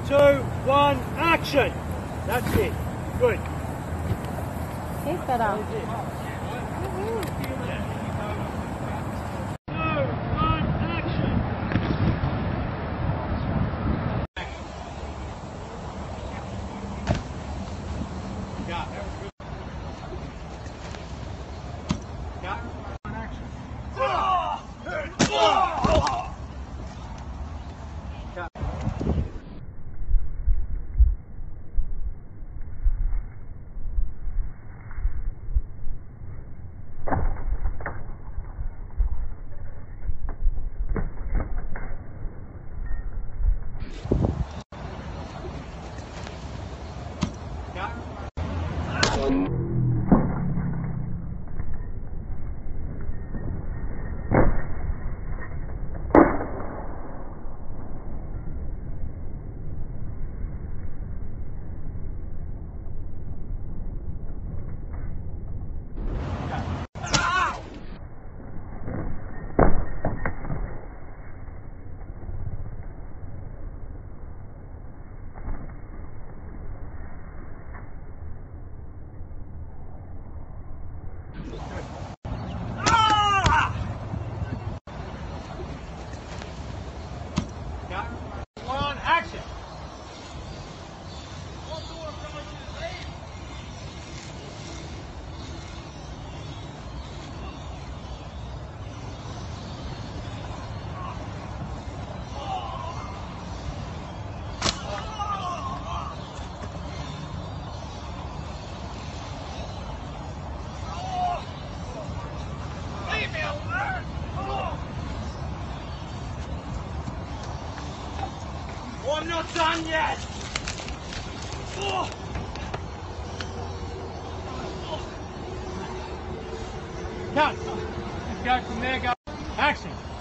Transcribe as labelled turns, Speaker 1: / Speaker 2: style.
Speaker 1: 2, 1, action. That's it. Good.
Speaker 2: He's better.
Speaker 1: 2, 1, action. Yeah, that was good. Yeah. Action. Yeah. Yeah. 1, action. Leave me alone. Oh, I'm not done yet. Oh. Cut. Let's go from there. Go. Action.